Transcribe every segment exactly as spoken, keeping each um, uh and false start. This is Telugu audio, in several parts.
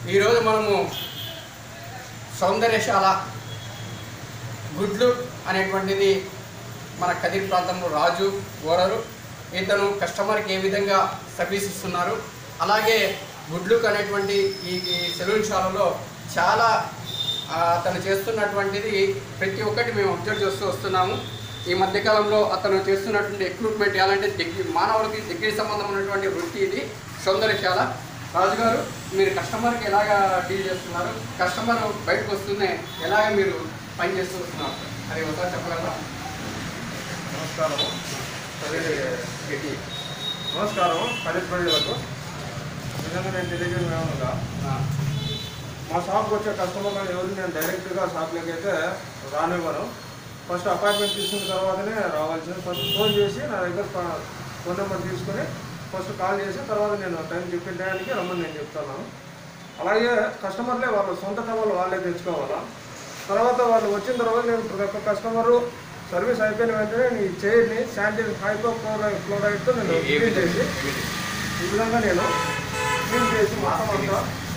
ఈరోజు మనము సౌందర్యశాల గుడ్లు అనేటువంటిది మన కదిరి ప్రాంతంలో రాజు ఓనరు ఇతను కస్టమర్కి ఏ విధంగా సర్వీస్ ఇస్తున్నారు, అలాగే గుడ్లుక్ అనేటువంటి ఈ సెలూన్ శాలలో చాలా అతను చేస్తున్నటువంటిది ప్రతి ఒక్కటి మేము అబ్జర్వ్ చేస్తూ వస్తున్నాము. ఈ మధ్యకాలంలో అతను చేస్తున్నటువంటి ఎక్విప్మెంట్ ఎలాంటి దగ్గర మానవులకి దగ్గర సంబంధం ఉన్నటువంటి వృత్తి ఇది సౌందర్యశాల. రాజుగారు, మీరు కస్టమర్కి ఎలాగా డీల్ చేస్తున్నారు, కస్టమర్ బయటకు వస్తూనే ఎలాగ మీరు పని చేస్తూ వస్తున్నారు అది ఒకసారి చెప్పగలరా? నమస్కారము నమస్కారం కదిరి ప్రజలకు. నిజంగా నేను తెలియజేయగా మా షాప్కి వచ్చే కస్టమర్లను ఎవరు నేను డైరెక్ట్గా షాప్లోకి అయితే రానివ్వను. ఫస్ట్ అపాయింట్మెంట్ తీసుకున్న తర్వాతనే రావాల్సింది. ఫస్ట్ ఫోన్ చేసి నా దగ్గర ఫోన్ నెంబర్ తీసుకుని ఫస్ట్ కాల్ చేసి తర్వాత నేను టైం చెప్పిన టైంకి రమ్మని నేను చెప్తాను. అలాగే కస్టమర్లే వాళ్ళ సొంత టవల్ వాళ్ళే తెచ్చుకోవాలా. తర్వాత వాళ్ళు వచ్చిన తర్వాత నేను ప్రతి ఒక్క కస్టమరు సర్వీస్ అయిపోయిన వెంటనే నీ చైర్ని శానిటైజర్ హైపో క్లోరైడ్ క్లోరైడ్తో నేను క్లీన్ చేసి ఈ విధంగా నేను క్లీన్ చేసి మొత్తం అంతా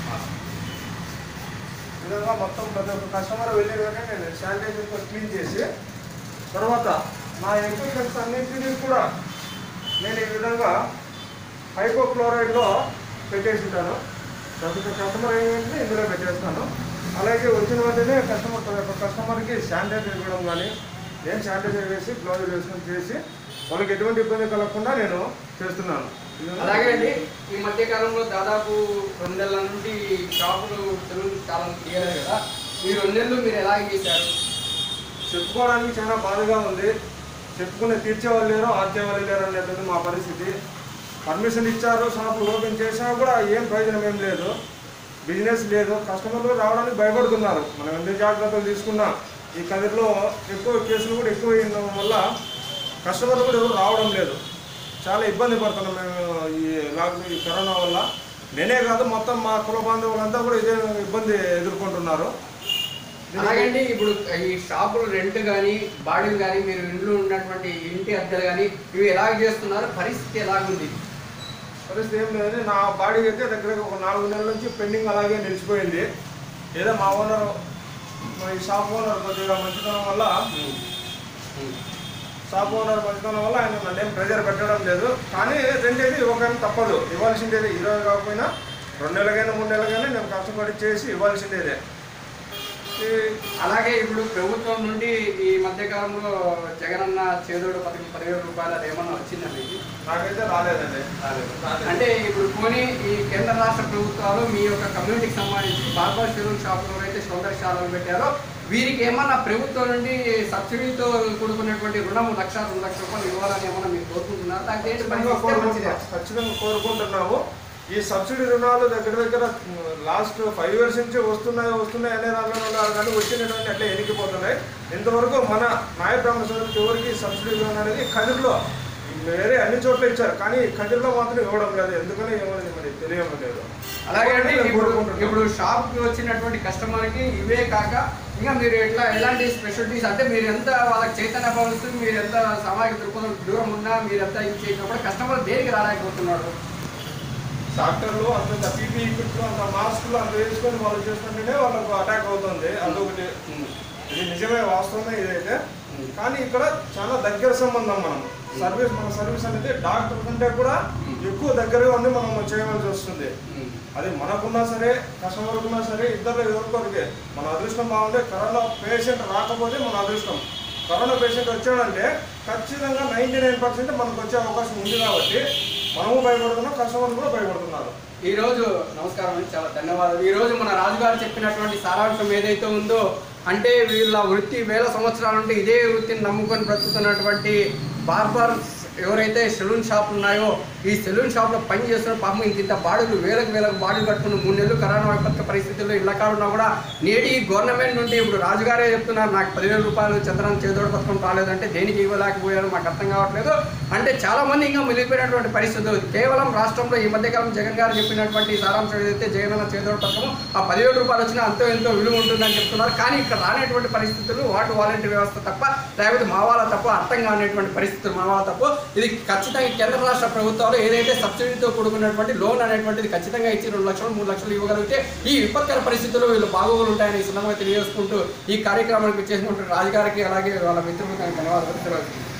ఈ విధంగా మొత్తం ప్రతి ఒక్క కస్టమర్ వెళ్ళిన వెంటనే నేను శానిటైజర్తో క్లీన్ చేసి తర్వాత నా ఎక్విప్మెంట్స్ అన్నింటినీ కూడా నేను ఈ విధంగా హైపో క్లోరైడ్లో పెట్టేసి ఉంటాను. ప్రతి ఒక్క కస్టమర్ ఏంటంటే ఇందులో పెట్టేస్తాను. అలాగే వచ్చిన వెంటనే కస్టమర్ ప్రతి ఒక్క కస్టమర్కి శానిటైజర్ ఇవ్వడం కానీ నేను శానిటైజర్ వేసి గ్లౌజ్ వేసుకొని చేసి వాళ్ళకి ఎటువంటి ఇబ్బంది కలగకుండా నేను చేస్తున్నాను. అలాగే అండి, ఈ మధ్య కాలంలో దాదాపు రెండు నెలల నుండి షాపులు సెలూన్ కాలం తీయలేదు కదా, ఈ రెండు నెలలు మీరు ఎలా చేశారు? చెప్పుకోవడానికి చాలా బాధగా ఉంది. చెప్పుకునే తీర్చేవాళ్ళు లేరు, ఆర్చేవాళ్ళు లేరు అనేటువంటి మా పరిస్థితి. పర్మిషన్ ఇచ్చారు, షాపులు ఓపెన్ చేసినా కూడా ఏం ప్రయోజనం ఏం లేదు, బిజినెస్ లేదు. కస్టమర్లు రావడానికి భయపడుతున్నారు. మనం ఎన్ని జాగ్రత్తలు తీసుకున్నా ఈ కదిరిలో ఎక్కువ కేసులు కూడా ఎక్కువ ఉండడం వల్ల కస్టమర్లు కూడా ఎవరు రావడం లేదు. చాలా ఇబ్బంది పడుతున్నాం మేము ఈ లాక్డౌన్ ఈ కరోనా వల్ల. నేనే కాదు, మొత్తం మా కుల బాంధవులంతా కూడా ఇదే ఇబ్బంది ఎదుర్కొంటున్నారు. అలాగండి, ఇప్పుడు ఈ షాపులు రెంట్ కానీ బాడీలు కానీ మీరు ఇంట్లో ఉన్నటువంటి ఇంటి అద్దెలు కానీ ఇవి ఎలాగ చేస్తున్నారు, పరిస్థితి ఎలాగుంది? పరిస్థితి ఏం లేదు. నా బాడీ అయితే దగ్గర ఒక నాలుగు నెలల నుంచి పెండింగ్ అలాగే నిలిచిపోయింది. ఏదో మా ఓనర్ మా ఈ షాప్ ఓనర్ కొద్దిగా మంచితనం వల్ల షాప్ ఓనర్ మంచితనం వల్ల ఆయన నన్నేం ప్రెజర్ పెట్టడం లేదు. కానీ రెండేది ఇవ్వగానే తప్పదు, ఇవ్వాల్సిందేదే. ఈరోజు కాకపోయినా రెండు నెలలకైనా మూడు నెలలకైనా నేను కష్టపడి చేసి ఇవ్వాల్సిందేదే. అలాగే ఇప్పుడు ప్రభుత్వం నుండి ఈ మధ్యకాలంలో జగనన్న చేదోడు పథకం పదివేల రూపాయలు అది ఏమన్నా వచ్చిందండి? నాకైతే రాలేదండి. అంటే ఇప్పుడు పోనీ ఈ కేంద్ర రాష్ట్ర ప్రభుత్వాలు మీ యొక్క కమ్యూనిటీకి సంబంధించి బార్బర్ సెలూన్ షాపులు అయితే సౌందర్యశాలలు పెట్టారో వీరికి ఏమన్నా ప్రభుత్వం నుండి సబ్సిడీతో కూడుకున్నటువంటి రుణం లక్ష రెండు లక్షల రూపాయలు ఇవ్వాలని ఏమన్నా మీరు కోరుకుంటున్నారు? దానికి ఖచ్చితంగా కోరుకుంటున్నాము. ఈ సబ్సిడీ రుణాలు దగ్గర దగ్గర లాస్ట్ ఫైవ్ ఇయర్స్ నుంచి వస్తున్నాయి వస్తున్నాయి అనే దాంట్లో ఉన్నారు, కానీ వచ్చినటువంటి అట్లా ఎనికిపోతున్నాయి. ఇంతవరకు మన నాయ బ్రాహ్మణ సోదరులకు ఎవరికి సబ్సిడీ రుణం అనేది కదిరిలో వేరే అన్ని చోట్ల ఇచ్చారు, కానీ కదిరిలో మాత్రం ఇవ్వడం లేదు. ఎందుకని ఏమని మరి తెలియడం లేదు. అలాగే అండి, ఇప్పుడు ఇప్పుడు షాప్కి వచ్చినటువంటి కస్టమర్కి ఇవే కాక ఇంకా మీరు ఎట్లా ఎలాంటి స్పెషాలిటీస్ అంటే మీరు ఎంత వాళ్ళకి చైతన్య భావిస్తూ మీరు ఎంత సామాజిక దృక్పథం దూరం ఉన్నా మీరు ఎంత ఇది చేసినప్పుడు కస్టమర్ దేనికి రాలేకపోతున్నాడు? డాక్టర్లు అంత పీపీ కిట్లు అంత మాస్కులు అంత వేసుకొని వాళ్ళు చేస్తుంటేనే వాళ్ళకు అటాక్ అవుతుంది. అదొకటి, ఇది నిజమే, వాస్తవమే ఇదైతే. కానీ ఇక్కడ చాలా దగ్గర సంబంధం. మనం సర్వీస్ మన సర్వీస్ అనేది డాక్టర్ కంటే కూడా ఎక్కువ దగ్గరగా ఉండి మనం చేయవలసి వస్తుంది. అది మనకున్నా సరే కస్టమర్కున్నా సరే ఇద్దరు ఎవరికొరికే మన అదృష్టం బాగుంటే కరోనా పేషెంట్ రాకపోతే మన అదృష్టం. కరోనా పేషెంట్ వచ్చాడంటే ఖచ్చితంగా నైంటీ నైన్ పర్సెంట్ మనకు వచ్చే అవకాశం ఉంది. కాబట్టి మనము భయపడుతున్నాం, కస్టమర్లు కూడా భయపడుతున్నారు. ఈరోజు నమస్కారం అండి, చాలా ధన్యవాదాలు. ఈరోజు మన రాజుగారు చెప్పినటువంటి సారాంశం ఏదైతే ఉందో అంటే వీళ్ళ వృత్తి వేల సంవత్సరాల నుండి ఇదే వృత్తిని నమ్ముకొని బ్రతుకుతున్నటువంటి బార్బర్ ఎవరైతే సెలూన్ షాప్ ఉన్నాయో ఈ సెలూన్ షాప్లో పని చేస్తున్న పాపం ఇంత బాడీలు వేలకు వేలకు బాడీలు కట్టుకున్న మూడు నెలలు కరోనా విపత్క పరిస్థితుల్లో ఇళ్ళ కారున్నా కూడా నేటి గవర్నమెంట్ నుండి ఇప్పుడు రాజుగారే చెప్తున్నారు నాకు పదివేల రూపాయలు చంద్రన్ చేదోడు పథకం రాలేదంటే దేనికి ఇవ్వలేకపోయారు మాకు అర్థం కావట్లేదు. అంటే చాలామంది ఇంకా మిగిలిపోయినటువంటి పరిస్థితులు కేవలం రాష్ట్రంలో ఈ మధ్యకాలం జగన్ గారు చెప్పినటువంటి సారాంశం ఏదైతే జగనన్న చేదోడు పథకం ఆ పదివేల రూపాయలు వచ్చినా అంతో ఎంతో విలువ ఉంటుందని చెప్తున్నారు. కానీ ఇక్కడ రానేటువంటి పరిస్థితులు వాటి వాలంటీర్ వ్యవస్థ తప్ప లేకపోతే మా వాళ్ళ తప్ప అర్థం కానిటువంటి పరిస్థితులు మా వాళ్ళ తప్ప ఇది ఖచ్చితంగా కేంద్ర రాష్ట్ర ప్రభుత్వాలు ఏదైతే సబ్సిడీతో కూడుకున్నటువంటి లోన్ అనేటువంటిది ఖచ్చితంగా ఇచ్చి రెండు లక్షలు మూడు లక్షలు ఇవ్వగలిగితే ఈ విపత్కర పరిస్థితుల్లో వీళ్ళు బాగోగులు ఉంటాయని ఈ సందర్భంగా తెలియజేసుకుంటూ ఈ కార్యక్రమానికి చేసినటువంటి రాజుగారికి అలాగే వాళ్ళ మిత్రులకు ధన్యవాదాలు.